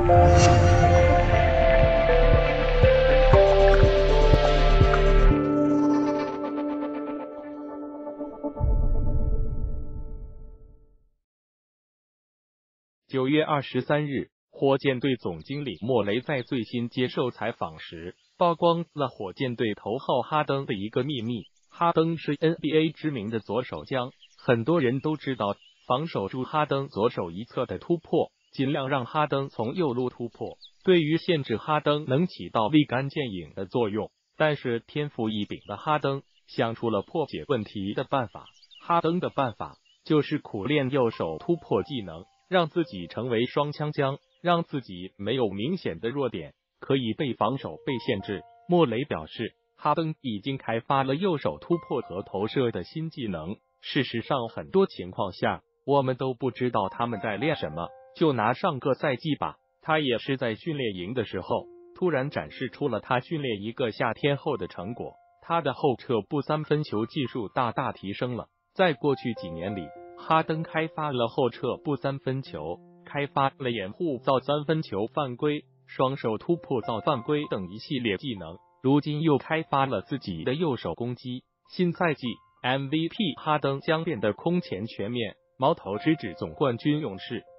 9月23日，火箭队总经理莫雷在最新接受采访时，曝光了火箭队头号哈登的一个秘密。哈登是 NBA 知名的左手将，很多人都知道防守住哈登左手一侧的突破，尽量让哈登从右路突破，对于限制哈登能起到立竿见影的作用。但是天赋异禀的哈登想出了破解问题的办法。哈登的办法就是苦练右手突破技能，让自己成为双枪将，让自己没有明显的弱点，可以被防守被限制。莫雷表示，哈登已经开发了右手突破和投射的新技能。事实上，很多情况下我们都不知道他们在练什么。就拿上个赛季吧，他也是在训练营的时候突然展示出了他训练一个夏天后的成果。他的后撤步三分球技术大大提升了。在过去几年里，哈登开发了后撤步三分球，开发了掩护造三分球犯规、双手突破造犯规等一系列技能。如今又开发了自己的右手攻击。新赛季 MVP 哈登将变得空前全面，矛头直指总冠军勇士。